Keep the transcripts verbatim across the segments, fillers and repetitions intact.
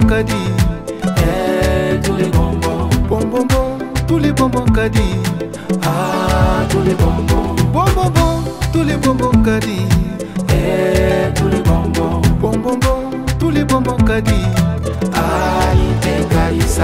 kadi. Eh, tous les bonbons. Bon bon bon, tous les bonbons kadi. Ah, tous les bonbons. Bon bon bon, tous les bonbons kadi. Eh, tous les bonbons. Bon bon bon, tous les bonbons kadi. Ah, ite karisa.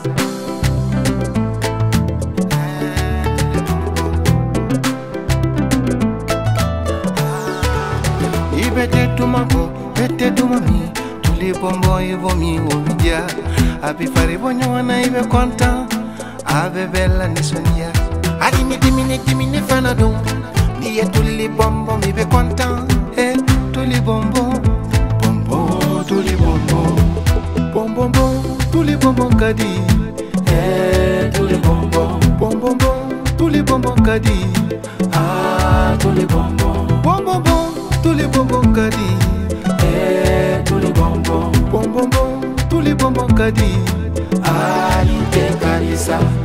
Ibete tu mamo, bete tu mami. Tous les bonbons ils vont mi omidia. Abi fari bonyo wana ibe content. Ave bella ni sonia. Adi mi dimine dimine fanado. Niye tous les bonbons mi be content. Eh, tous les bonbons. Bonbons, tous les bonbons. Bon bon bon, tous les bonbons kadi. Eh, tous les bonbons. Bon bon bon, tous les bonbons kadi. Ah, tous les bonbons. Bon bon bon, tous les bonbons kadi. Eh, tous les bonbons. Bon bon bon, tous les bonbons kadi. Ah, ite karisa.